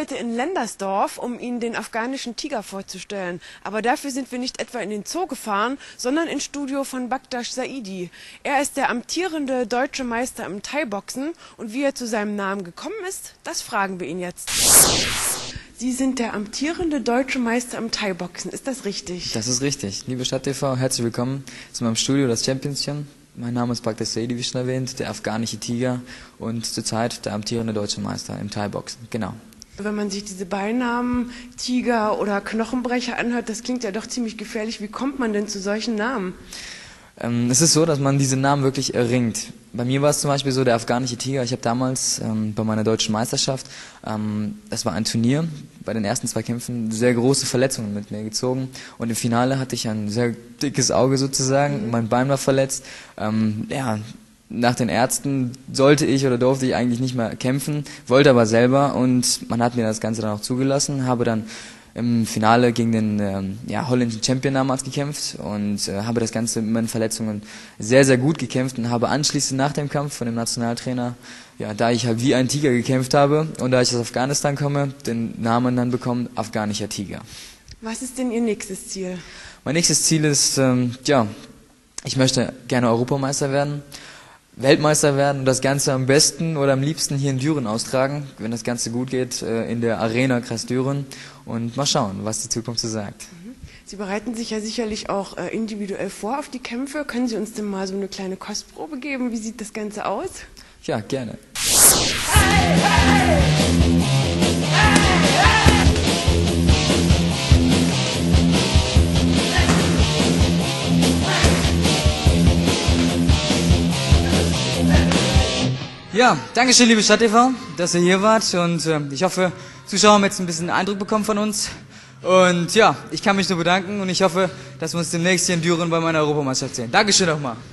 heute in Lendersdorf, um Ihnen den afghanischen Tiger vorzustellen. Aber dafür sind wir nicht etwa in den Zoo gefahren, sondern ins Studio von Baktash Saidi. Er ist der amtierende deutsche Meister im Thai-Boxen und wie er zu seinem Namen gekommen ist, das fragen wir ihn jetzt. Sie sind der amtierende deutsche Meister im Thai-Boxen, ist das richtig? Das ist richtig. Liebe Stadt TV, herzlich willkommen zu meinem Studio, das Championship. Mein Name ist Baktash Saidi, wie schon erwähnt, der afghanische Tiger und zurzeit der amtierende deutsche Meister im Thai-Boxen. Genau. Wenn man sich diese Beinamen Tiger oder Knochenbrecher anhört, das klingt ja doch ziemlich gefährlich. Wie kommt man denn zu solchen Namen? Es ist so, dass man diese Namen wirklich erringt. Bei mir war es zum Beispiel so, der afghanische Tiger. Ich habe damals bei meiner deutschen Meisterschaft, das war ein Turnier, bei den ersten 2 Kämpfen sehr große Verletzungen mit mir gezogen. Und im Finale hatte ich ein sehr dickes Auge sozusagen, mein Bein war verletzt. Nach den Ärzten sollte ich oder durfte ich eigentlich nicht mehr kämpfen, wollte aber selber und man hat mir das Ganze dann auch zugelassen, habe dann im Finale gegen den holländischen Champion damals gekämpft und habe das Ganze mit meinen Verletzungen sehr, sehr gut gekämpft und habe anschließend nach dem Kampf von dem Nationaltrainer, da ich halt wie ein Tiger gekämpft habe und da ich aus Afghanistan komme, den Namen dann bekommen, afghanischer Tiger. Was ist denn Ihr nächstes Ziel? Mein nächstes Ziel ist, ich möchte gerne Europameister werden, Weltmeister werden und das Ganze am besten oder am liebsten hier in Düren austragen, wenn das Ganze gut geht, in der Arena Kreis Düren und mal schauen, was die Zukunft so sagt. Sie bereiten sich ja sicherlich auch individuell vor auf die Kämpfe. Können Sie uns denn mal so eine kleine Kostprobe geben? Wie sieht das Ganze aus? Ja, gerne. Hey, hey! Hey, hey! Ja, danke schön, liebe Stadt TV, dass ihr hier wart und ich hoffe, Zuschauer haben jetzt ein bisschen Eindruck bekommen von uns und ja, ich kann mich nur bedanken und ich hoffe, dass wir uns demnächst hier in Düren bei meiner Europameisterschaft sehen. Dankeschön nochmal.